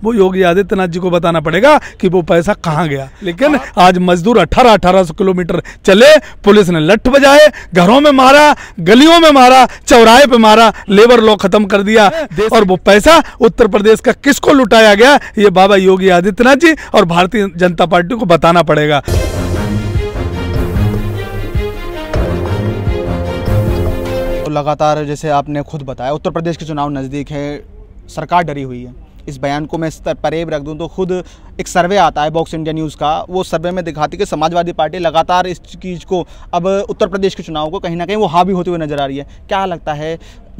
वो योगी आदित्यनाथ जी को बताना पड़ेगा कि वो पैसा कहाँ गया। लेकिन आज मजदूर 1800 किलोमीटर चले, पुलिस ने लठ बजाए, घरों में मारा, गलियों में मारा, चौराहे पे मारा, लेबर लॉ खत्म कर दिया, और वो पैसा उत्तर प्रदेश का किसको लुटाया गया, ये बाबा योगी आदित्यनाथ जी और भारतीय जनता पार्टी को बताना पड़ेगा। लगातार जैसे आपने खुद बताया उत्तर प्रदेश के चुनाव नज़दीक है, सरकार डरी हुई है। इस बयान को मैं इस परेब रख दूं तो खुद एक सर्वे आता है बॉक्स इंडिया न्यूज़ का, वो सर्वे में दिखाती है कि समाजवादी पार्टी लगातार इस चीज़ को, अब उत्तर प्रदेश के चुनाव को कहीं ना कहीं वो हावी होते हुए नजर आ रही है। क्या लगता है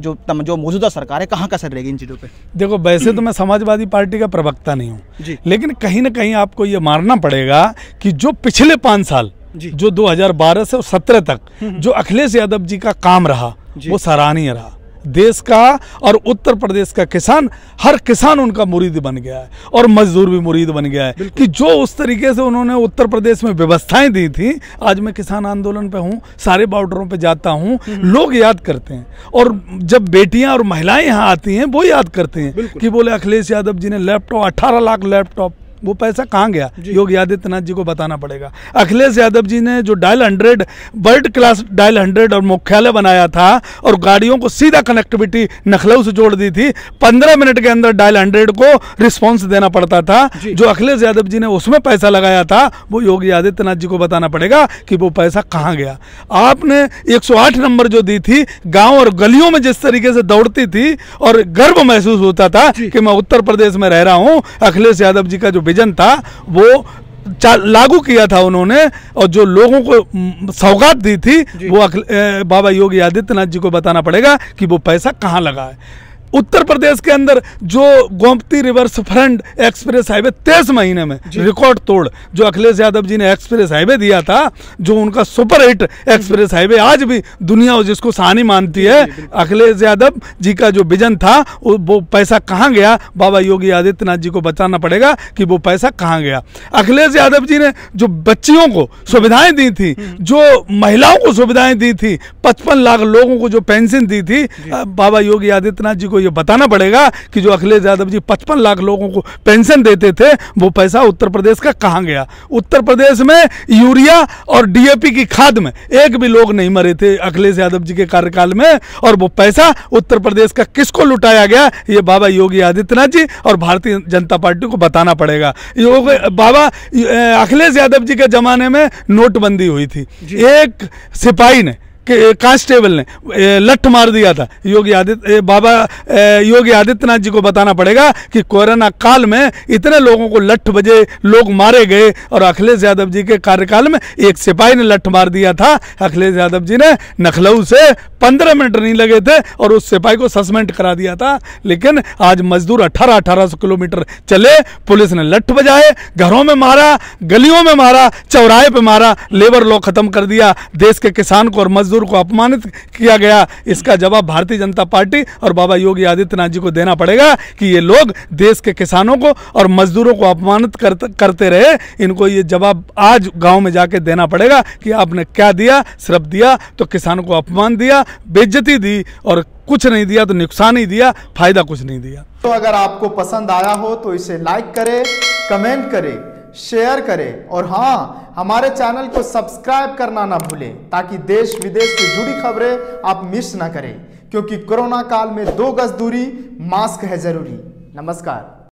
जो मौजूदा सरकार है कहाँ कसर रहेगी इन चीज़ों पे? देखो, वैसे तो मैं समाजवादी पार्टी का प्रवक्ता नहीं हूँ, लेकिन कहीं ना कहीं आपको ये मानना पड़ेगा कि जो पिछले 5 साल जो 2012 से 17 तक जो अखिलेश यादव जी का काम रहा वो सराहनीय रहा। देश का और उत्तर प्रदेश का किसान, हर किसान उनका मुरीद बन गया है और मजदूर भी मुरीद बन गया है कि जो उस तरीके से उन्होंने उत्तर प्रदेश में व्यवस्थाएं दी थी। आज मैं किसान आंदोलन पे हूँ, सारे बॉर्डरों पे जाता हूँ, लोग याद करते हैं, और जब बेटियां और महिलाएं यहाँ आती हैं वो याद करते हैं कि बोले अखिलेश यादव जी ने लैपटॉप, 18 लाख लैपटॉप, वो पैसा कहाँ गया, योगी आदित्यनाथ जी को बताना पड़ेगा। अखिलेश यादव जी ने जो डायल 100 वर्ल्ड क्लास डायल 100 और मुख्यालय बनाया था और गाड़ियों को सीधा कनेक्टिविटी लखनऊ से जोड़ दी थी, 15 मिनट के अंदर डायल 100 को रिस्पॉन्स देना पड़ता था, जो अखिलेश यादव जी ने उसमें पैसा लगाया था वो योगी आदित्यनाथ जी को बताना पड़ेगा कि वो पैसा कहाँ गया। आपने 108 नंबर जो दी थी, गाँव और गलियों में जिस तरीके से दौड़ती थी और गर्व महसूस होता था कि मैं उत्तर प्रदेश में रह रहा हूँ, अखिलेश यादव जी का जो विजन था वो लागू किया था उन्होंने, और जो लोगों को सौगात दी थी वो बाबा योगी आदित्यनाथ जी को बताना पड़ेगा कि वो पैसा कहाँ लगा है। उत्तर प्रदेश के अंदर जो Gomti rivers front express highway 23 महीने में रिकॉर्ड तोड़ जो अखिलेश यादव जी ने एक्सप्रेस हाईवे दिया था, जो उनका सुपर हिट एक्सप्रेस हाईवे आज भी दुनिया जिसको सहानी मानती है, अखिलेश यादव जी का जो विजन था वो पैसा कहाँ गया, बाबा योगी आदित्यनाथ जी को बताना पड़ेगा कि वो पैसा कहाँ गया। अखिलेश यादव जी ने जो बच्चियों को सुविधाएं दी थी, जो महिलाओं को सुविधाएं दी थी, 55 लाख लोगों को जो पेंशन दी थी, बाबा योगी आदित्यनाथ जी को ये बताना पड़ेगा कि जो अखिलेश यादव जी 55 लाख लोगों को पेंशन देते थे वो पैसा उत्तर प्रदेश का कहां गया। उत्तर प्रदेश में यूरिया और डीएपी की खाद में एक भी लोग नहीं मरे थे अखिलेश यादव जी के कार्यकाल में, और वो पैसा उत्तर प्रदेश का किसको लुटाया गया, ये बाबा योगी आदित्यनाथ जी और भारतीय जनता पार्टी को बताना पड़ेगा। बाबा अखिलेश यादव जी के जमाने में नोटबंदी हुई थी, एक सिपाही ने कांस्टेबल ने लठ मार दिया था। बाबा योगी आदित्यनाथ जी को बताना पड़ेगा कि कोरोना काल में इतने लोगों को लठ बजे लोग मारे गए, और अखिलेश यादव जी के कार्यकाल में एक सिपाही ने लठ मार दिया था। अखिलेश यादव जी ने लखनऊ से 15 मिनट नहीं लगे थे और उस सिपाही को सस्पेंड करा दिया था। लेकिन आज मजदूर 1800 किलोमीटर चले, पुलिस ने लठ बजाए, घरों में मारा, गलियों में मारा, चौराहे पे मारा, लेबर लॉ खत्म कर दिया, देश के किसान को और मजदूर को अपमानित किया गया। इसका जवाब भारतीय जनता पार्टी और बाबा योगी आदित्यनाथ जी को देना पड़ेगा कि ये लोग देश के किसानों को और मजदूरों को अपमानित करते रहे। इनको ये जवाब आज गांव में जाके देना पड़ेगा कि आपने क्या दिया, सिर्फ दिया तो किसानों को अपमान दिया, बेइज्जती दी, और कुछ नहीं दिया तो नुकसान ही दिया, फायदा कुछ नहीं दिया। तो अगर आपको पसंद आया हो तो इसे लाइक करें, कमेंट करें, शेयर करें, और हाँ, हमारे चैनल को सब्सक्राइब करना ना भूलें ताकि देश विदेश से जुड़ी खबरें आप मिस ना करें, क्योंकि कोरोना काल में 2 गज दूरी, मास्क है जरूरी। नमस्कार।